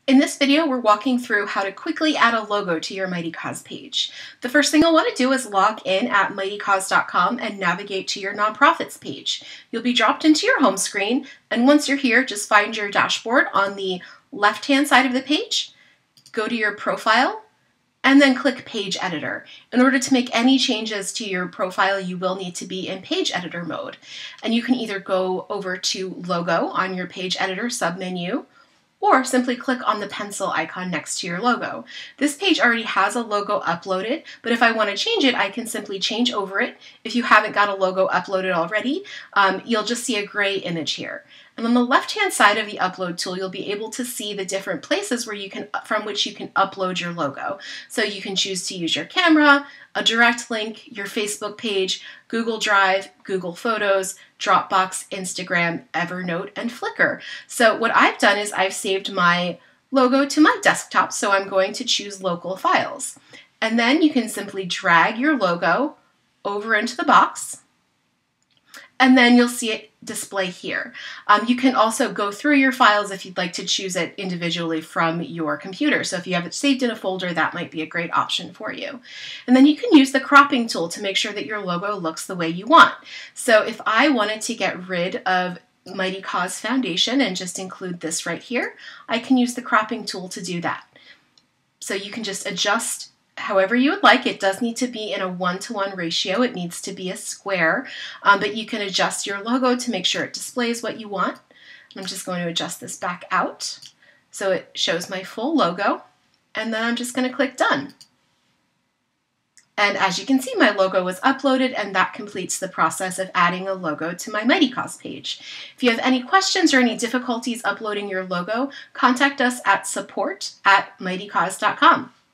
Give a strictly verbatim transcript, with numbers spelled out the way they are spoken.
In this video, we're walking through how to quickly add a logo to your Mightycause page. The first thing you'll want to do is log in at mightycause dot com and navigate to your nonprofits page. You'll be dropped into your home screen, and once you're here, just find your dashboard on the left-hand side of the page, go to your profile, and then click Page Editor. In order to make any changes to your profile, you will need to be in Page Editor mode. And you can either go over to Logo on your Page Editor submenu, or simply click on the pencil icon next to your logo. This page already has a logo uploaded, but if I want to change it, I can simply change over it. If you haven't got a logo uploaded already, um, you'll just see a gray image here. And on the left-hand side of the upload tool, you'll be able to see the different places where you can, from which you can upload your logo. So you can choose to use your camera, a direct link, your Facebook page, Google Drive, Google Photos, Dropbox, Instagram, Evernote, and Flickr. So what I've done is I've saved my logo to my desktop, so I'm going to choose Local Files. And then you can simply drag your logo over into the box, and then you'll see it display here. Um, you can also go through your files if you'd like to choose it individually from your computer. So if you have it saved in a folder, that might be a great option for you. And then you can use the cropping tool to make sure that your logo looks the way you want. So if I wanted to get rid of Mightycause Foundation and just include this right here, I can use the cropping tool to do that. So you can just adjust however you would like. It does need to be in a one-to-one ratio. It needs to be a square, um, but you can adjust your logo to make sure it displays what you want. I'm just going to adjust this back out so it shows my full logo, and then I'm just going to click Done. And as you can see, my logo was uploaded, and that completes the process of adding a logo to my Mightycause page. If you have any questions or any difficulties uploading your logo, contact us at support at mightycause dot com.